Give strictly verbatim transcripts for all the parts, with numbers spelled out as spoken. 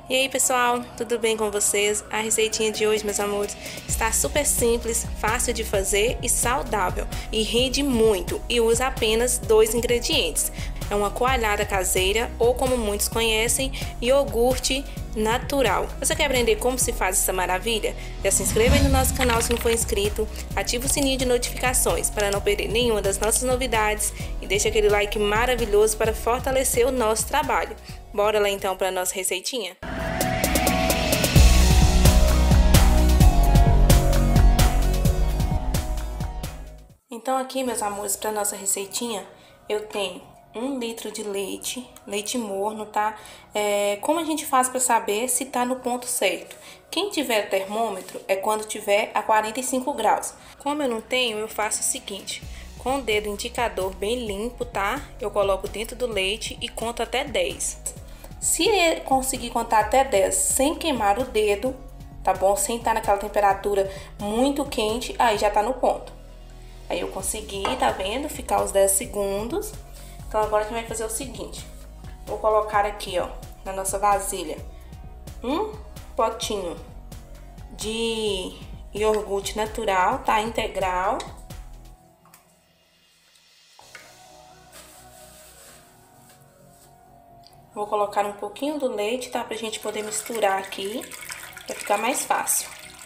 E aí pessoal, tudo bem com vocês? A receitinha de hoje, meus amores, está super simples, fácil de fazer e saudável. E rende muito e usa apenas dois ingredientes. É uma coalhada caseira ou, como muitos conhecem, iogurte natural. Você quer aprender como se faz essa maravilha? Já se inscreva aí no nosso canal se não for inscrito, ativa o sininho de notificações para não perder nenhuma das nossas novidades e deixa aquele like maravilhoso para fortalecer o nosso trabalho. Bora lá então para a nossa receitinha? Então aqui, meus amores, para nossa receitinha, eu tenho um litro de leite, leite morno, tá? É, como a gente faz para saber se tá no ponto certo? Quem tiver termômetro é quando tiver a quarenta e cinco graus. Como eu não tenho, eu faço o seguinte: com o dedo indicador bem limpo, tá? Eu coloco dentro do leite e conto até dez. Se conseguir contar até dez sem queimar o dedo, tá bom? Sem estar naquela temperatura muito quente, aí já tá no ponto. Aí eu consegui, tá vendo? Ficar os dez segundos. Então agora a gente vai fazer o seguinte: vou colocar aqui, ó, na nossa vasilha, um potinho de iogurte natural, tá? Integral. Vou colocar um pouquinho do leite, tá? Pra gente poder misturar aqui, pra ficar mais fácil.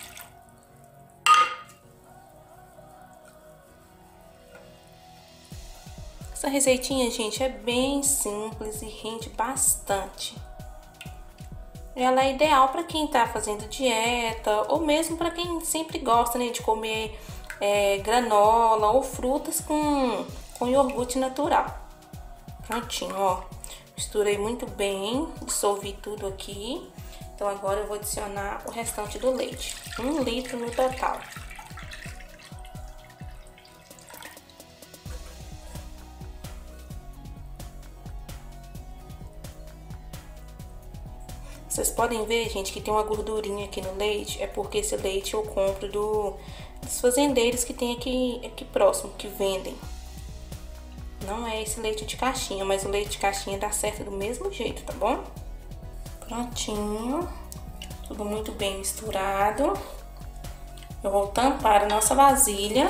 Essa receitinha, gente, é bem simples e rende bastante. Ela é ideal para quem tá fazendo dieta ou mesmo para quem sempre gosta, né, de comer é, granola ou frutas com, com iogurte natural. Prontinho, ó. Misturei muito bem, dissolvi tudo aqui. Então agora eu vou adicionar o restante do leite, um litro no total. Vocês podem ver, gente, que tem uma gordurinha aqui no leite. É porque esse leite eu compro do, dos fazendeiros que tem aqui, aqui próximo, que vendem. Não é esse leite de caixinha, mas o leite de caixinha dá certo do mesmo jeito, tá bom? Prontinho. Tudo muito bem misturado. Eu vou tampar a nossa vasilha.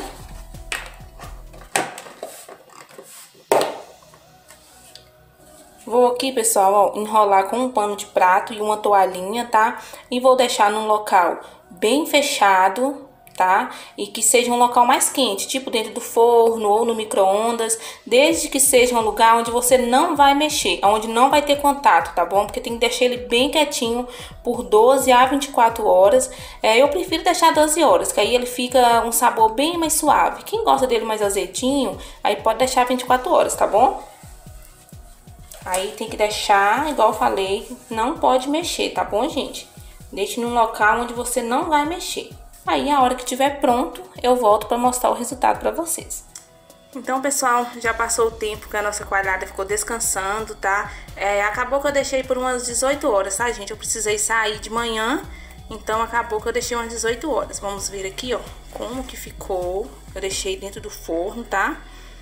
Vou aqui, pessoal, ó, enrolar com um pano de prato e uma toalhinha, tá? E vou deixar num local bem fechado, tá? E que seja um local mais quente, tipo dentro do forno ou no micro-ondas, desde que seja um lugar onde você não vai mexer, onde não vai ter contato, tá bom? Porque tem que deixar ele bem quietinho por doze a vinte e quatro horas. É, eu prefiro deixar doze horas, que aí ele fica um sabor bem mais suave. Quem gosta dele mais azedinho, aí pode deixar vinte e quatro horas, tá bom? Aí tem que deixar, igual eu falei, não pode mexer, tá bom, gente? Deixe num local onde você não vai mexer. Aí, a hora que estiver pronto, eu volto para mostrar o resultado para vocês. Então, pessoal, já passou o tempo que a nossa coalhada ficou descansando, tá? É, acabou que eu deixei por umas dezoito horas, tá, gente? Eu precisei sair de manhã, então acabou que eu deixei umas dezoito horas. Vamos ver aqui, ó, como que ficou. Eu deixei dentro do forno, tá?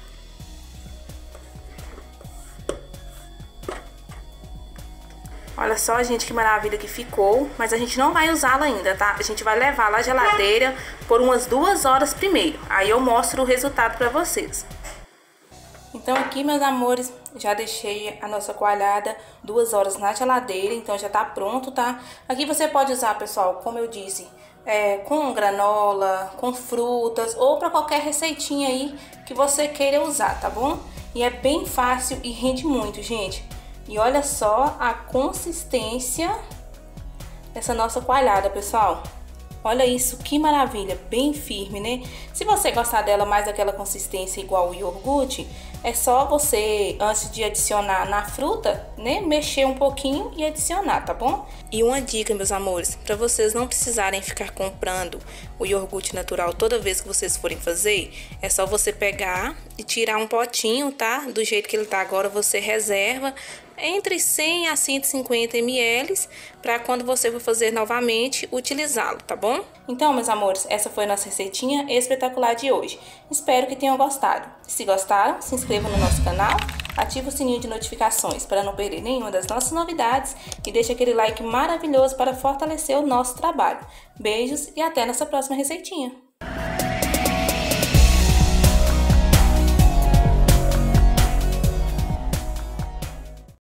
Olha só, gente, que maravilha que ficou. Mas a gente não vai usá-la ainda, tá? A gente vai levar lá à geladeira por umas duas horas primeiro. Aí eu mostro o resultado pra vocês. Então aqui, meus amores, já deixei a nossa coalhada duas horas na geladeira. Então já tá pronto, tá? Aqui você pode usar, pessoal, como eu disse, é, com granola, com frutas ou pra qualquer receitinha aí que você queira usar, tá bom? E é bem fácil e rende muito, gente. E olha só a consistência dessa nossa coalhada, pessoal. Olha isso, que maravilha, bem firme, né? Se você gostar dela mais daquela consistência igual o iogurte, é só você, antes de adicionar na fruta, né, mexer um pouquinho e adicionar, tá bom? E uma dica, meus amores, para vocês não precisarem ficar comprando o iogurte natural toda vez que vocês forem fazer, é só você pegar e tirar um potinho, tá? Do jeito que ele tá agora, você reserva entre cem a cento e cinquenta mililitros para quando você for fazer novamente, utilizá-lo, tá bom? Então, meus amores, essa foi a nossa receitinha espetacular de hoje. Espero que tenham gostado. Se gostaram, se inscrevam no nosso canal ativa o sininho de notificações para não perder nenhuma das nossas novidades e deixa aquele like maravilhoso para fortalecer o nosso trabalho. Beijos e até nossa próxima receitinha!